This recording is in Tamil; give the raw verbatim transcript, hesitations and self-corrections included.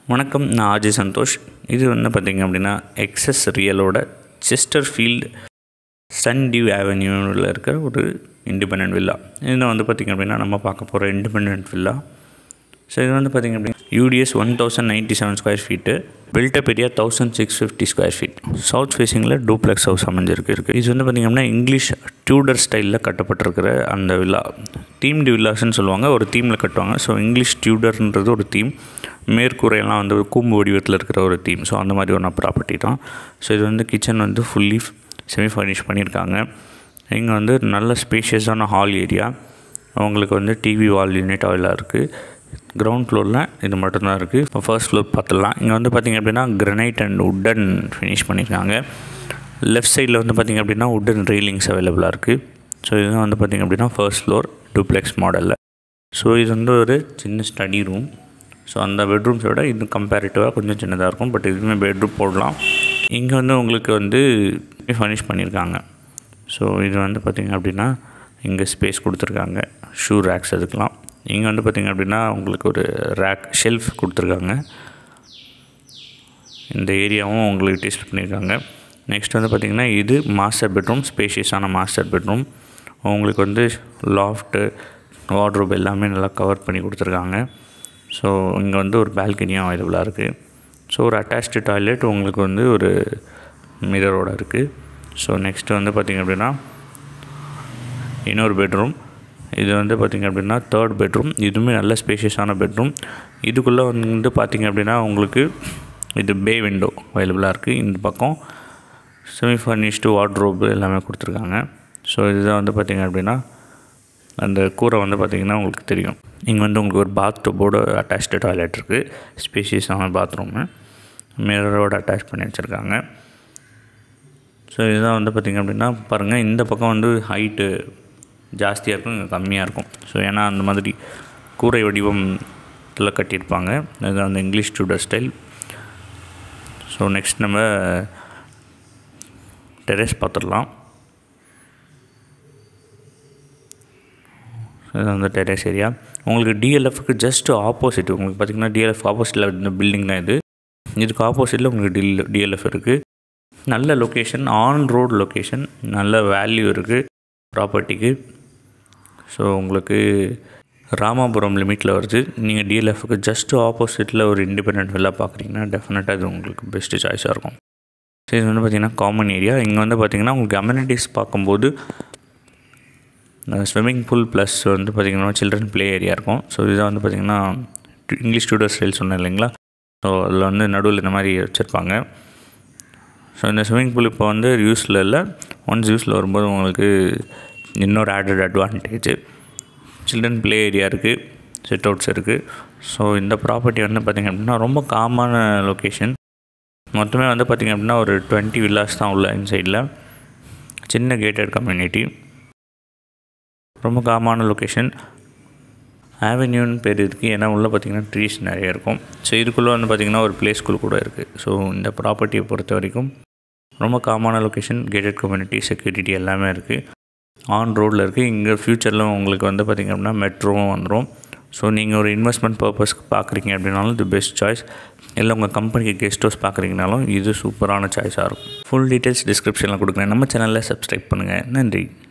வணக்கம், நான் ஆஜி சந்தோஷ். இது வந்து பார்த்திங்க அப்படின்னா எக்ஸஸ் ரியலோட செஸ்டர்ஃபீல்டு சன்டியூ அவென்யூவில் இருக்கிற ஒரு இண்டிபெண்டன்ட் வில்லா. இதில் வந்து பார்த்திங்க அப்படின்னா நம்ம பார்க்க போகிற இண்டிபெண்டன்ட் வில்லா. ஸோ இது வந்து பார்த்திங்க அப்படின்னா UDS one thousand ninety seven square feet, built up area thousand six fifty square feet, south ஃபேஸிங்கில் டூப்ளெக்ஸ் ஹவுஸ் அமைஞ்சிருக்கு இருக்குது. இது வந்து பார்த்திங்க அப்படின்னா இங்கிலீஷ் டியூடர் ஸ்டைலில் கட்டப்பட்டிருக்கிற அந்த வில்லா. தீம்டு வில்லாஸ்ன்னு சொல்லுவாங்க, ஒரு தீமில் கட்டுவாங்க. ஸோ இங்கிலீஷ் டியூடர்ன்றது ஒரு தீம், மேற்கூரையெல்லாம் வந்து கூம்பு வடிவத்தில் இருக்கிற ஒரு தீம். ஸோ அந்த மாதிரி ஒரு ப்ராப்பர்ட்டி தான். ஸோ இது வந்து கிச்சன் வந்து ஃபுல்லி செமி ஃபர்னிஷ் பண்ணியிருக்காங்க. இங்கே வந்து நல்ல ஸ்பேஷியஸான ஹால் ஏரியா, அவங்களுக்கு வந்து டிவி வால் யூனிட் அவைலாக இருக்குது. கிரவுண்ட் ஃப்ளோரில் இது மட்டும்தான் இருக்குது. இப்போ ஃபர்ஸ்ட் ஃப்ளோர் பார்த்துடலாம். இங்கே வந்து பார்த்திங்க அப்படின்னா கிரனைட் அண்ட் உட்டன் ஃபினிஷ் பண்ணியிருக்காங்க. லெஃப்ட் சைடில் வந்து பார்த்திங்க அப்படின்னா உட்டன் ரெயிலிங்ஸ் அவைலபிளாக இருக்குது. ஸோ இதுதான் வந்து பார்த்திங்க அப்படின்னா ஃபர்ஸ்ட் ஃப்ளோர் டூப்ளெக்ஸ் மாடலில். ஸோ இது வந்து ஒரு சின்ன ஸ்டடி ரூம். ஸோ அந்த பெட்ரூம்ஸை விட இது கம்பேரிட்டிவாக கொஞ்சம் சின்னதாக இருக்கும், பட் இதுவுமே பெட்ரூம் போடலாம். இங்கே வந்து உங்களுக்கு வந்து ஃபர்னிஷ் பண்ணியிருக்காங்க. ஸோ இது வந்து பார்த்திங்க அப்படின்னா இங்கே ஸ்பேஸ் கொடுத்துருக்காங்க, ஷூ ரேக்ஸ் அதுக்கெலாம். இங்கே வந்து பார்த்திங்க அப்படின்னா உங்களுக்கு ஒரு ரேக் ஷெல்ஃப் கொடுத்துருக்காங்க. இந்த ஏரியாவும் உங்களுக்கு டெஸ்ட் பண்ணியிருக்காங்க. நெக்ஸ்ட் வந்து பார்த்திங்கன்னா இது மாஸ்டர் பெட்ரூம், ஸ்பேஷியஸான மாஸ்டர் பெட்ரூம். உங்களுக்கு வந்து லாஃப்ட்டு, வார்ட்ரோப் எல்லாமே நல்லா கவர் பண்ணி கொடுத்துருக்காங்க. ஸோ இங்கே வந்து ஒரு பால்கனியும் அவைலபிளாக இருக்குது. ஸோ ஒரு அட்டாச்டு டாய்லெட் உங்களுக்கு வந்து ஒரு மிரரோடு இருக்குது. ஸோ நெக்ஸ்ட்டு வந்து பார்த்திங்க அப்படின்னா இன்னொரு பெட்ரூம். இது வந்து பார்த்திங்க அப்படின்னா தேர்ட் பெட்ரூம். இதுவுமே நல்ல ஸ்பேஷியஸான பெட்ரூம். இதுக்குள்ளே வந்து பார்த்திங்க அப்படின்னா உங்களுக்கு இது பே விண்டோ அவைலபிளாக இருக்குது. இந்த பக்கம் செமி ஃபர்னிஷ்டு வார்ட்ரோப் எல்லாமே கொடுத்துருக்காங்க. ஸோ இதுதான் வந்து பார்த்திங்க அப்படின்னா அந்த கூரை வந்து பார்த்திங்கன்னா உங்களுக்கு தெரியும். இங்கே வந்து உங்களுக்கு ஒரு பாத்ரூமோட அட்டாச்டு டாய்லெட் இருக்குது, ஸ்பேஷியஸான பாத்ரூமு, மிரரோடு அட்டாச் பண்ணி வச்சுருக்காங்க. ஸோ இதுதான் வந்து பார்த்திங்க அப்படின்னா பாருங்கள், இந்த பக்கம் வந்து ஹைட்டு ஜாஸ்தியாக இருக்கும், இங்கே கம்மியாக இருக்கும். ஸோ ஏன்னா அந்த மாதிரி கூரை வடிவத்தில் கட்டியிருப்பாங்க. இதுதான் அந்த English Tudor style. So next நம்ம டெரஸ் பார்த்துடலாம். இது வந்து டெரஸ் ஏரியா. உங்களுக்கு டிஎல்எஃப்க்கு ஜஸ்ட் ஆப்போசிட், உங்களுக்கு பார்த்திங்கன்னா டிஎல்எஃப் ஆப்போசிட்டில் இந்த பில்டிங் தான் இது. இதுக்கு ஆப்போசிட்டில் உங்களுக்கு டிஎல் டிஎல்எஃப் இருக்குது. நல்ல லொக்கேஷன், ஆன் ரோடு லொக்கேஷன், நல்ல வேல்யூ இருக்குது ப்ராப்பர்ட்டிக்கு. ஸோ உங்களுக்கு ராமாபுரம் லிமிட்டில் வருது. நீங்கள் டிஎல்எஃப்க்கு ஜஸ்ட் ஆப்போசிட்டில் ஒரு இண்டிபெண்டன்ட் வில்லா பார்க்குறீங்கன்னா டெஃபினட்டாக இது உங்களுக்கு பெஸ்ட்டு சாய்ஸாக இருக்கும். ஸோ இது வந்து பார்த்திங்கன்னா காமன் ஏரியா. இங்கே வந்து பார்த்திங்கன்னா உங்களுக்கு அமெனிட்டிஸ் பார்க்கும்போது ஸ்விம்மிங் பூல் ப்ளஸ் வந்து பார்த்திங்கன்னா சில்ட்ரன் ப்ளே ஏரியா இருக்கும். ஸோ இதுதான் வந்து பார்த்திங்கன்னா இங்கிலீஷ் டியூடர் ஸ்டைல் சொன்னேன் இல்லைங்களா. ஸோ அதில் வந்து நடுவில் இந்த மாதிரி வச்சுருப்பாங்க. ஸோ இந்த ஸ்விம்மிங் பூல் இப்போ வந்து யூஸில் இல்லை, ஒன்ஸ் யூஸில் வரும்போது உங்களுக்கு இன்னொரு added advantage, children play area இருக்குது, செட் அவுட்ஸ் இருக்குது. ஸோ இந்த ப்ராப்பர்ட்டி வந்து பார்த்திங்க அப்படின்னா ரொம்ப காமான லொக்கேஷன். மொத்தமே வந்து பார்த்திங்க அப்படின்னா ஒரு டுவெண்ட்டி வில்லாஸ் தான் உள்ள இன்சைடில். சின்ன கேட்டட் கம்யூனிட்டி, ரொம்ப காமான லொக்கேஷன். ஆவென்யூன்னு பேர் இருக்குது, ஏன்னா உள்ளே பார்த்திங்கன்னா ட்ரீஸ் நிறைய இருக்கும். ஸோ இதுக்குள்ளே வந்து பார்த்திங்கன்னா ஒரு ப்ளே ஸ்கூல் கூட இருக்குது. ஸோ இந்த ப்ராப்பர்ட்டியை பொறுத்த வரைக்கும் ரொம்ப காமான லொக்கேஷன், கேட்டட் கம்யூனிட்டி, செக்யூரிட்டி எல்லாமே இருக்குது, ஆன் ரோடில் இருக்குது. இங்கே ஃப்யூச்சரில் உங்களுக்கு வந்து பார்த்திங்க அப்படின்னா மெட்ரோவும் வந்துடும். ஸோ நீங்கள் ஒரு இன்வெஸ்ட்மெண்ட் பர்பஸ்க்கு பார்க்குறீங்க அப்படின்னாலும் இது பெஸ்ட் சாய்ஸ். இல்லை உங்கள் கம்பெனிக்கு கெஸ்ட் ஹவுஸ் பார்க்குறீங்கனாலும் இது சூப்பரான சாய்ஸாக இருக்கும். ஃபுல் டீட்டெயில்ஸ் டிஸ்கிரிப்ஷனில் கொடுக்குறேன். நம்ம சேனலில் சப்ஸ்கிரைப் பண்ணுங்கள். நன்றி.